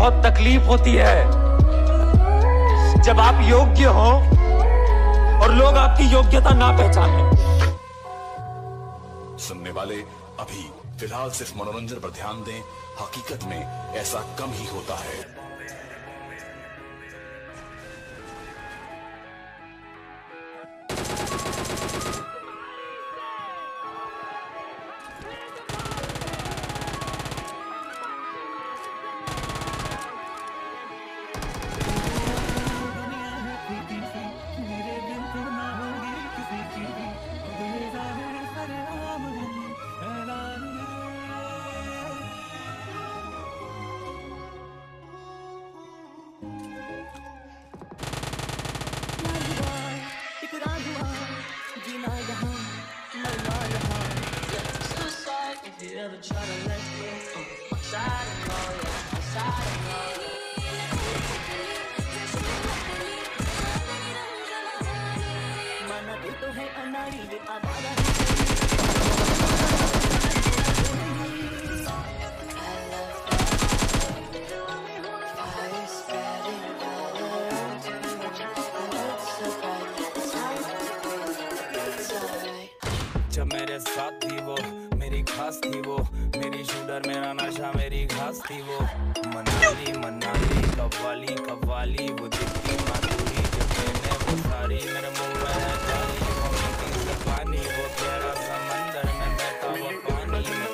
बहुत तकलीफ होती है जब आप योग्य हो और लोग आपकी योग्यता ना पहचाने। सुनने वाले अभी फिलहाल सिर्फ मनोरंजन पर ध्यान दें, हकीकत में ऐसा कम ही होता है। जब मेरे साथ थी वो मेरी खास थी, वो मेरी शूटर मेरा नशा मेरी घास थी। वो मनाली मनाली कव्वाली कव्वाली, वो दिखती माधुरी जब मैंने वो सारी मेरे मुंह में है जाली। वो मीठी से पानी, वो गहरा समंदर में बहता वो पानी में।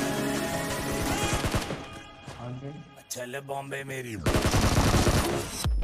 चल बॉम्बे मेरी